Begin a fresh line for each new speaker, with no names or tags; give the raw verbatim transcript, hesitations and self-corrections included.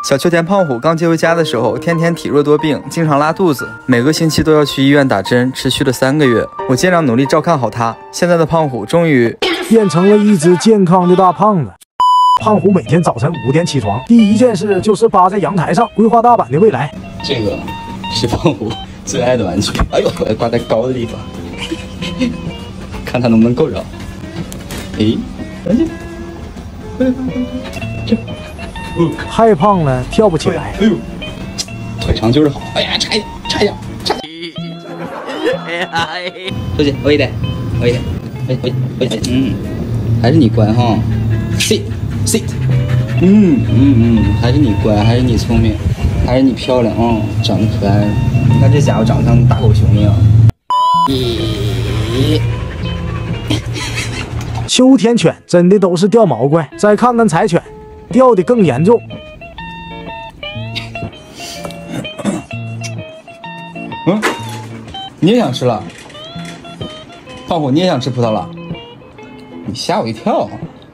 小秋田胖虎刚接回家的时候，天天体弱多病，经常拉肚子，每个星期都要去医院打针，持续了三个月。我尽量努力照看好他。现在的胖虎终于
变成了一只健康的大胖子。胖虎每天早晨五点起床，第一件事就是扒在阳台上规划大阪的未来。
这个是胖虎最爱的玩具。哎呦，挂在高的地方，看他能不能够着。诶，赶紧，快点，快点，这。
太胖了，跳不起来。
哎呦，腿长就是好。哎呀，差一点，差一点，差一点。出去，我一点，我一点，我我我嗯，还是你乖哈。sit sit， 嗯嗯嗯，还是你乖，还是你聪明，还是你漂亮啊、哦，长得可爱。你看这家伙长得像大狗熊一样。咦，
秋田犬真的都是掉毛怪，再看看柴犬。掉的更严重。
嗯，你也想吃了？胖虎，你也想吃葡萄了？你吓我一跳。